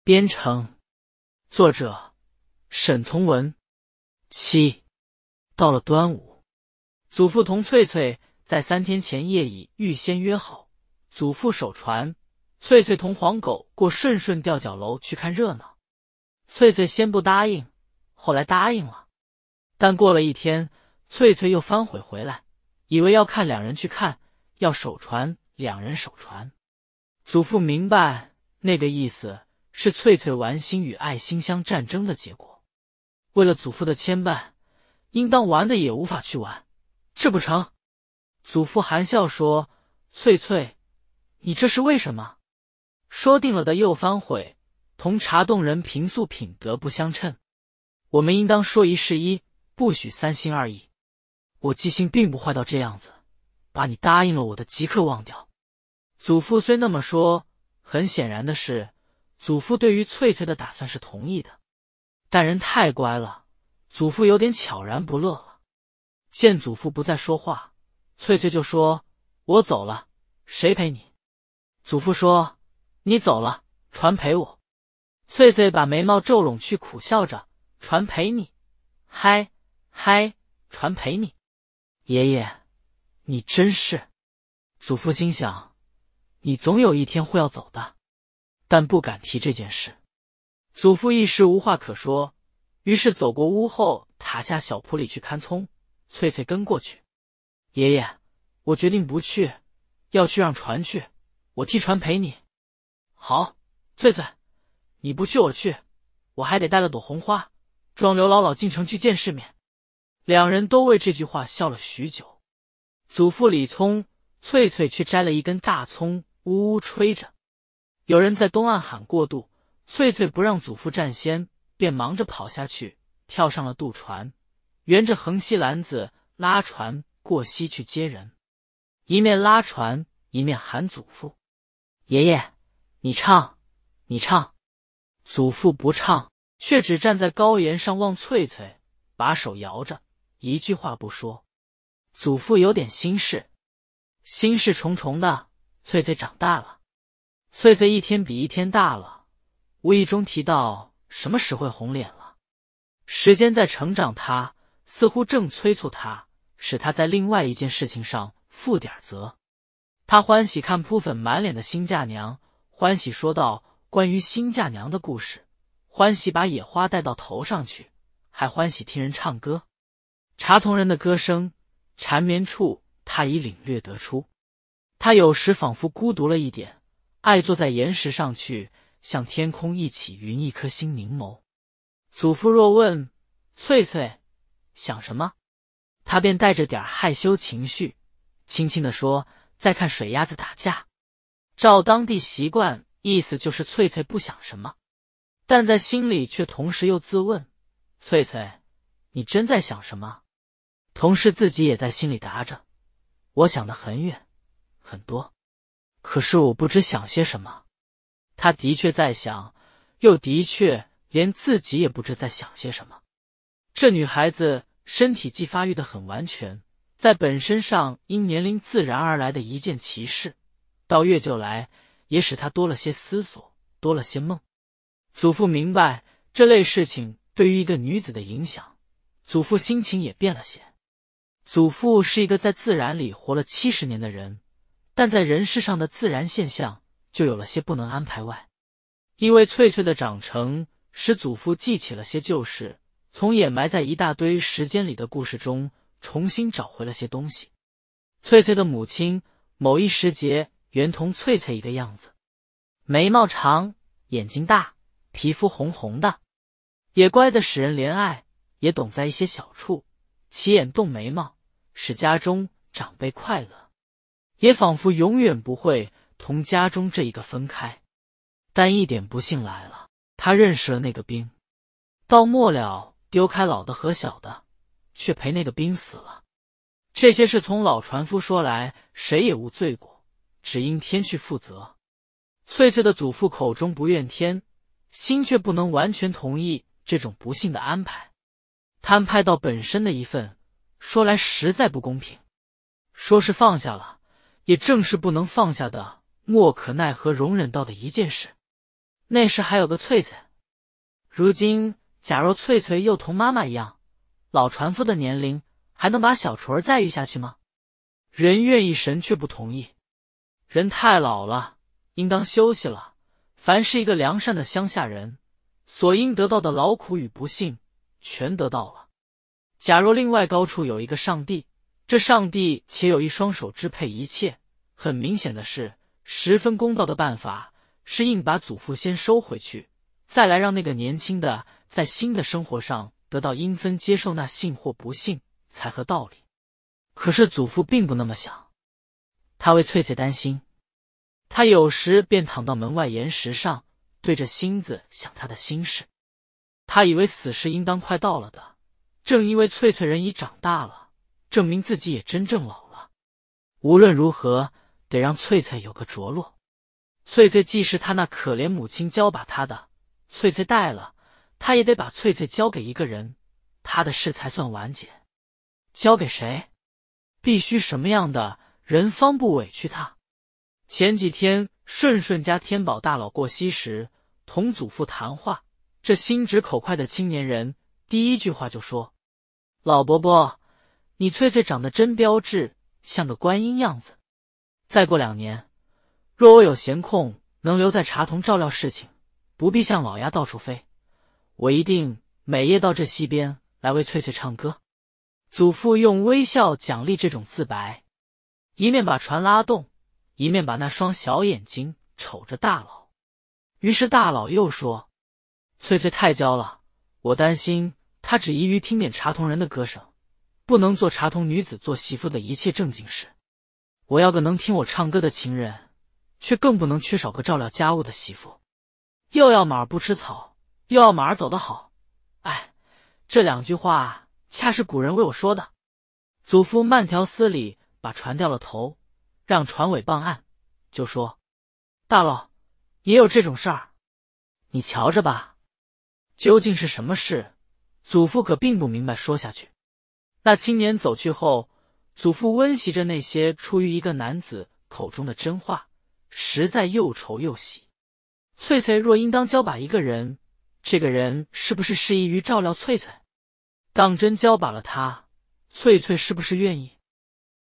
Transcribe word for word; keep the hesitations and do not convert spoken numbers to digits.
编程，作者沈从文。七，到了端午，祖父同翠翠在三天前夜已预先约好，祖父守船，翠翠同黄狗过顺顺吊脚楼去看热闹。翠翠先不答应，后来答应了，但过了一天，翠翠又反悔回来，以为要看两人去看，要守船，两人守船。祖父明白那个意思是翠翠玩心与爱心相战争的结果，为了祖父的牵绊，应当玩的也无法去玩，这不成？祖父含笑说：翠翠，你这是为什么？说定了的又反悔，同茶洞人平素品德不相称，我们应当说一是一，不许三心二意。我记性并不坏到这样子，把你答应了我的即刻忘掉。祖父虽那么说，很显然的是，祖父对于翠翠的打算是同意的，但人太乖了，祖父有点悄然不乐了。见祖父不再说话，翠翠就说：我走了，谁陪你？祖父说：你走了，船陪我。翠翠把眉毛皱拢去，苦笑着：船陪你？嗨嗨，船陪你？爷爷，你真是……祖父心想，你总有一天会要走的，但不敢提这件事。祖父一时无话可说，于是走过屋后，塔下小铺里去看葱。翠翠跟过去：爷爷，我决定不去，要去让船去，我替船陪你。好，翠翠，你不去我去，我还得带了朵红花，装刘姥姥进城去见世面。两人都为这句话笑了许久。祖父理葱，翠翠却摘了一根大葱，呜呜吹着。有人在东岸喊过渡，翠翠不让祖父占先，便忙着跑下去，跳上了渡船，沿着横溪篮子拉船过溪去接人，一面拉船一面喊祖父：爷爷，你唱，你唱。祖父不唱，却只站在高岩上望翠翠，把手摇着，一句话不说。祖父有点心事，心事重重的。翠翠长大了，翠翠一天比一天大了，无意中提到什么时会红脸了。时间在成长她，似乎正催促她，使她在另外一件事情上负点责。她欢喜看扑粉满脸的新嫁娘，欢喜说到关于新嫁娘的故事，欢喜把野花带到头上去，还欢喜听人唱歌。茶童人的歌声缠绵处，她已领略得出。她有时仿佛孤独了一点，爱坐在岩石上去，向天空一起云一颗心凝眸。祖父若问翠翠想什么，她便带着点害羞情绪，轻轻地说：在看水鸭子打架。照当地习惯，意思就是翠翠不想什么，但在心里却同时又自问：翠翠，你真在想什么？同时自己也在心里答着：我想得很远很多，可是我不知想些什么。他的确在想，又的确连自己也不知在想些什么。这女孩子身体既发育得很完全，在本身上因年龄自然而来的一件奇事，到越久来也使她多了些思索，多了些梦。祖父明白这类事情对于一个女子的影响，祖父心情也变了些。祖父是一个在自然里活了七十年的人，但在人世上的自然现象就有了些不能安排外。因为翠翠的长成，使祖父记起了些旧事，从掩埋在一大堆时间里的故事中重新找回了些东西。翠翠的母亲某一时节原同翠翠一个样子，眉毛长，眼睛大，皮肤红红的，也乖得使人怜爱，也懂在一些小处起眼动眉毛，使家中长辈快乐，也仿佛永远不会同家中这一个分开。但一点不幸来了，他认识了那个兵，到末了丢开老的和小的，却陪那个兵死了。这些事从老船夫说来，谁也无罪过，只因天去负责。翠翠的祖父口中不怨天，心却不能完全同意这种不幸的安排。他安排到本身的一份，说来实在不公平。说是放下了，也正是不能放下的，莫可奈何容忍到的一件事。 那时还有个翠翠。如今假若翠翠又同妈妈一样，老船夫的年龄，还能把小雏儿再育下去吗？人愿意，神却不同意。人太老了，应当休息了。凡是一个良善的乡下人，所应得到的劳苦与不幸，全得到了。假若另外高处有一个上帝，这上帝且有一双手支配一切，很明显的是，十分公道的办法是硬把祖父先收回去，再来让那个年轻的在新的生活上得到应分接受那幸或不幸，才合道理。可是祖父并不那么想，他为翠翠担心，他有时便躺到门外岩石上，对着星子想他的心事。他以为死时应当快到了的，正因为翠翠人已长大了，证明自己也真正老了。无论如何，得让翠翠有个着落。翠翠既是他那可怜母亲交把他的，翠翠带了，他也得把翠翠交给一个人，他的事才算完结。交给谁？必须什么样的人方不委屈他？前几天顺顺家天宝大佬过溪时，同祖父谈话，这心直口快的青年人第一句话就说：老伯伯，你翠翠长得真标致，像个观音样子。再过两年，若我有闲空，能留在茶童照料事情，不必像老鸭到处飞，我一定每夜到这溪边来为翠翠唱歌。祖父用微笑奖励这种自白，一面把船拉动，一面把那双小眼睛瞅着大佬。于是大佬又说：翠翠太娇了，我担心她只宜于听点茶童人的歌声，不能做茶童女子做媳妇的一切正经事。我要个能听我唱歌的情人，却更不能缺少个照料家务的媳妇。又要马儿不吃草，又要马儿走得好。哎，这两句话恰是古人为我说的。祖父慢条斯理把船掉了头，让船尾傍岸，就说：大佬，也有这种事儿，你瞧着吧。究竟是什么事，祖父可并不明白。说下去，那青年走去后，祖父温习着那些出于一个男子口中的真话，实在又愁又喜。翠翠若应当交把一个人，这个人是不是适宜于照料翠翠？当真交把了他，翠翠是不是愿意？